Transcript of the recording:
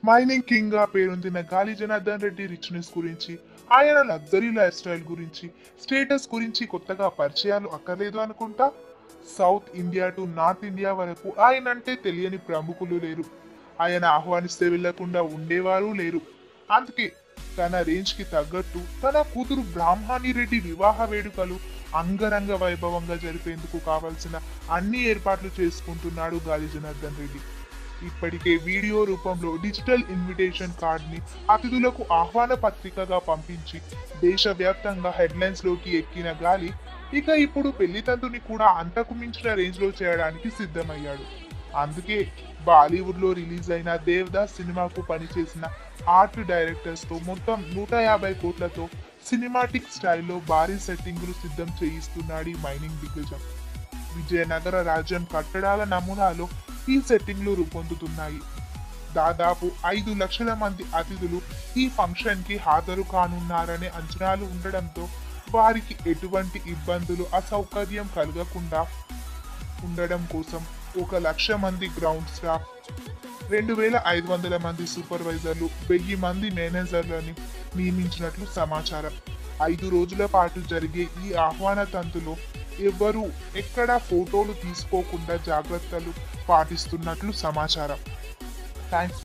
Mining king గా పేరొందిన గాలి జనార్దన్ రెడ్డి రిచ్నెస్ గురించి, ఆయన లగ్జరీ లైఫ్ స్టైల్ గురించి, స్టేటస్ గురించి కొత్తగా పరిచయాలు అక్కర్లేదు అనుకుంటా. South India to north India వరకు ఆయనంటే తెలియని ప్రముఖులు లేరు. ఆయన ఆహ్వానిస్తే వెళ్లకుండా ఉండేవారు లేరు. అందుకే తన రేంజ్ కి తగ్గట్టు తన కూతురు బ్రాహ్మణి రెడ్డి వివాహ వేడుకలు అంగరంగ వైభవంగా జరిపేందుకు కావలసిన అన్ని ఏర్పాట్లు చేసుకుంటున్నాడు గాలి జనార్దన్ రెడ్డి. ఇప్పటికే వీడియో రూపంలో డిజిటల్ ఇన్విటేషన్ కార్డ్ ని అతిథులకు ఆహ్వాన పత్రికగా పంపించి దేశవ్యాప్తంగా హెడ్లైన్స్ లోకి ఎక్కిన గాలి ఇక ఇప్పుడు పెళ్లి తంతుని కూడా అంతకు మించిన రేంజ్ లో చేయడానికి సిద్ధమయ్యాడు. అందుకే బాలీవుడ్ లో రిలీజ్ అయిన దేవదాస్ సినిమాకు పనిచేసిన ఆర్ట్ డైరెక్టర్స్ తో మొత్తం 150 కోట్లతో సినిమాటిక్ స్టైల్లో భారీ సెట్టింగులు సిద్ధం చేయిస్తున్నాడు ఈ మైనింగ్ దిగ్గజం. విజయనగర రాజ్యం కట్టడాల నమూనాలో ఈ సెట్టింగ్లు రూపొందుతున్నాయి. దాదాపు 5 లక్షల మంది అతిథులు ఈ ఫంక్షన్ కి హాజరు కానున్నారనే అంచనాలు ఉండడంతో వారికి ఎటువంటి ఇబ్బందులు అసౌకర్యం కలగకుండా ఉండడం కోసం 1,00,000 మంది గ్రౌండ్ స్టాఫ్, 2,500 మంది సూపర్వైజర్లు, 1000 మంది మేనేజర్లని నియమించినట్లు సమాచారం. 5 రోజుల పాటు జరిగే ఈ ఆహ్వాన తంతులో ఎవ్వరూ ఎక్కడా ఫోటోలు తీసుకోకుండా జాగ్రత్తలు పాటిస్తున్నట్లు సమాచారం. థ్యాంక్స్.